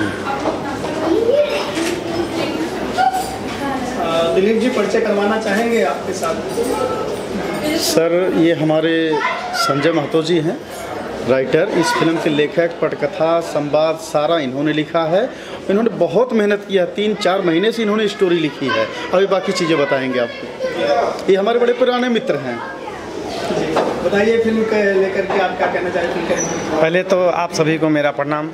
दिलीप जी, परिचय करवाना चाहेंगे आपके साथ? सर, ये हमारे संजय महतो जी हैं, राइटर। इस फिल्म के लेखक, पटकथा, संवाद सारा इन्होंने लिखा है। इन्होंने बहुत मेहनत किया, 3-4 महीने से इन्होंने स्टोरी लिखी है। अभी बाकी चीज़ें बताएंगे आपको। ये हमारे बड़े पुराने मित्र हैं। बताइए, फिल्म को लेकर के आप क्या कहना चाहते हैं? पहले तो आप सभी को मेरा प्रणाम।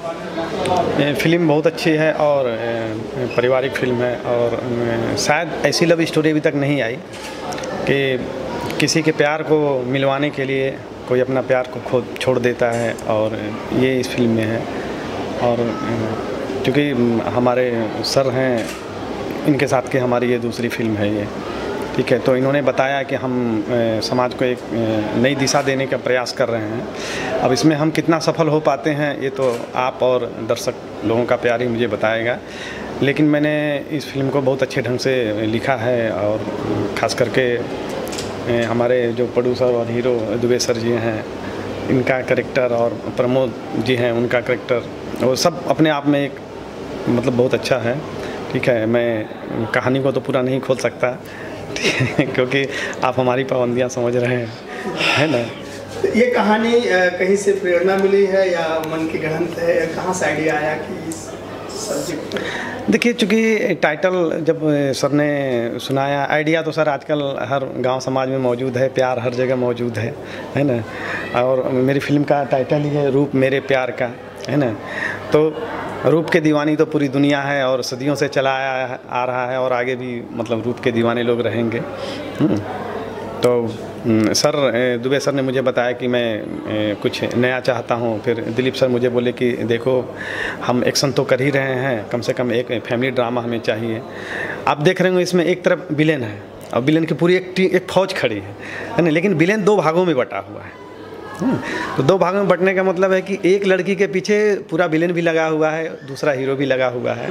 फिल्म बहुत अच्छी है और पारिवारिक फिल्म है, और शायद ऐसी लव स्टोरी अभी तक नहीं आई कि किसी के प्यार को मिलवाने के लिए कोई अपना प्यार को खो छोड़ देता है, और ये इस फिल्म में है। और क्योंकि हमारे सर हैं, इनके साथ की हमारी ये दूसरी फिल्म है ये, ठीक है। तो इन्होंने बताया कि हम समाज को एक नई दिशा देने का प्रयास कर रहे हैं। अब इसमें हम कितना सफल हो पाते हैं ये तो आप और दर्शक लोगों का प्यार ही मुझे बताएगा। लेकिन मैंने इस फिल्म को बहुत अच्छे ढंग से लिखा है, और ख़ास करके हमारे जो प्रोड्यूसर और हीरो दुबे सर जी हैं, इनका कैरेक्टर, और प्रमोद जी हैं, उनका कैरेक्टर, वो सब अपने आप में एक मतलब बहुत अच्छा है, ठीक है। मैं कहानी को तो पूरा नहीं खोल सकता क्योंकि आप हमारी पाबंदियां समझ रहे हैं, है ना। ये कहानी कहीं से प्रेरणा मिली है या मन की गढ़ंत है, या कहाँ से आइडिया आया कि सब्जेक्ट? देखिए, चूँकि टाइटल जब सर ने सुनाया, आइडिया तो सर आजकल हर गांव समाज में मौजूद है, प्यार हर जगह मौजूद है ना। और मेरी फिल्म का टाइटल ही है रूप मेरे प्यार का, है ना। तो रूप के दीवानी तो पूरी दुनिया है और सदियों से चला आ रहा है, और आगे भी मतलब रूप के दीवाने लोग रहेंगे। तो सर दुबे सर ने मुझे बताया कि मैं कुछ नया चाहता हूँ। फिर दिलीप सर मुझे बोले कि देखो, हम एक्शन तो कर ही रहे हैं, कम से कम एक फैमिली ड्रामा हमें चाहिए। आप देख रहे हो इसमें एक तरफ विलेन है, और विलेन की पूरी एक फौज खड़ी है ना। लेकिन विलेन 2 भागों में बटा हुआ है। तो 2 भागों में बंटने का मतलब है कि एक लड़की के पीछे पूरा विलेन भी लगा हुआ है, दूसरा हीरो भी लगा हुआ है।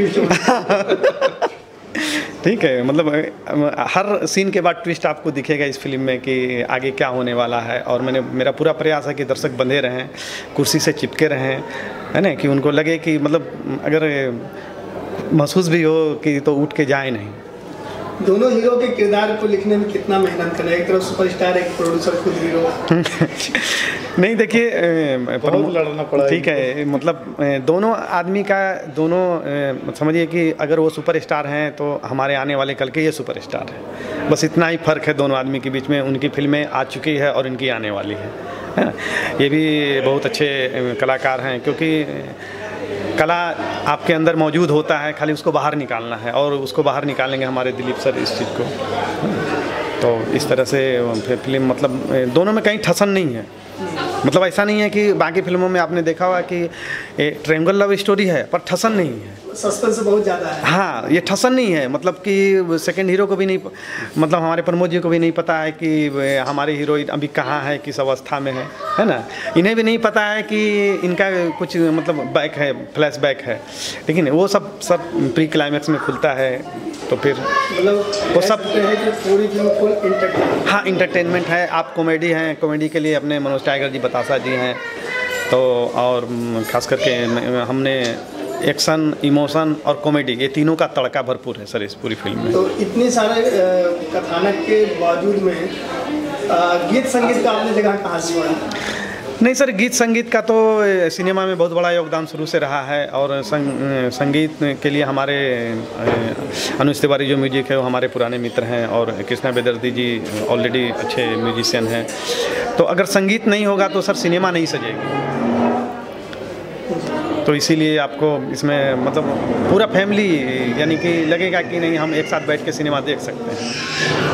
ठीक है, मतलब हर सीन के बाद ट्विस्ट आपको दिखेगा इस फिल्म में कि आगे क्या होने वाला है। और मेरा पूरा प्रयास है कि दर्शक बंधे रहें, कुर्सी से चिपके रहें, है ना, कि उनको लगे कि मतलब अगर महसूस भी हो कि तो उठ के जाए नहीं। दोनों हीरो के किरदार को लिखने में कितना मेहनत करें? एक तरफ सुपरस्टार, एक प्रोड्यूसर, खुद हीरो। नहीं, देखिए, लड़ना पड़ा, ठीक है। मतलब दोनों आदमी का, दोनों समझिए कि अगर वो सुपरस्टार हैं तो हमारे आने वाले कल के ये सुपरस्टार हैं। बस इतना ही फ़र्क है दोनों आदमी के बीच में। उनकी फिल्में आ चुकी है और इनकी आने वाली है। ये भी बहुत अच्छे कलाकार हैं, क्योंकि कला आपके अंदर मौजूद होता है, खाली उसको बाहर निकालना है, और उसको बाहर निकालेंगे हमारे दिलीप सर इस चीज़ को। तो इस तरह से फिल्म, मतलब दोनों में कहीं ठसन नहीं है। मतलब ऐसा नहीं है कि बाकी फिल्मों में आपने देखा होगा कि ट्रायंगल लव स्टोरी है पर ठसन नहीं है, सस्पेंस बहुत ज़्यादा है। हाँ, ये ठसन नहीं है। मतलब कि सेकंड हीरो को भी नहीं, मतलब हमारे प्रमोद जी को भी नहीं पता है कि हमारी हीरोइन अभी कहाँ है, किस अवस्था में है ना। इन्हें भी नहीं पता है कि इनका कुछ मतलब बैक है, फ्लैश बैक है। लेकिन वो सब प्री क्लाइमैक्स में खुलता है। तो फिर मतलब वो सब है कि पूरी फिल्म फुल इंटरटेनमेंट। हाँ, इंटरटेनमेंट है। आप कॉमेडी हैं, कॉमेडी के लिए अपने मनोज टाइगर जी, बतासा जी हैं। तो और ख़ास करके हमने एक्शन, इमोशन और कॉमेडी, ये तीनों का तड़का भरपूर है सर इस पूरी फिल्म में। तो इतने सारे कथानक के बावजूद में गीत संगीत का आपने जगह कहाँ से छोड़ा? नहीं सर, गीत संगीत का तो सिनेमा में बहुत बड़ा योगदान शुरू से रहा है। और संगीत के लिए हमारे अनुज तिवारी जो म्यूजिक है वो हमारे पुराने मित्र हैं, और कृष्णा बेदर्दी जी ऑलरेडी अच्छे म्यूजिशियन हैं। तो अगर संगीत नहीं होगा तो सर सिनेमा नहीं सजेगी। तो इसीलिए आपको इसमें मतलब पूरा फैमिली, यानी कि लगेगा कि नहीं, हम एक साथ बैठ के सिनेमा देख सकते हैं।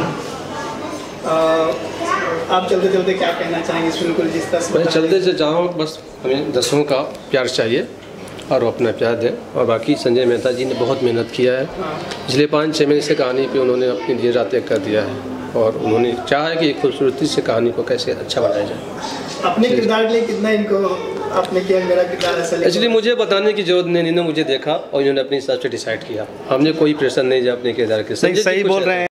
आप चलते चलते क्या कहना चाहेंगे इस फिल्म को? जिस तरह से मैं चलते से जाऊँ, बस हमें दर्शकों का प्यार चाहिए और वो अपना प्यार दें। और बाकी संजय मेहता जी ने बहुत मेहनत किया है। पिछले 5-6 महीने से कहानी पे उन्होंने अपनी दिन रात एक कर दिया है, और उन्होंने चाहा है कि एक खूबसूरती से कहानी को कैसे अच्छा बनाया जाए। अपने किरदार के लिए कितना इनको आपने किया? मेरा किरदार ऐसा एक्चुअली मुझे बताने की जरूरत नहीं, इन्होंने मुझे देखा और इन्होंने अपने हिसाब से डिसाइड किया। हमने कोई प्रेशर नहीं दिया अपने किरदार के। सही बोल रहे हैं।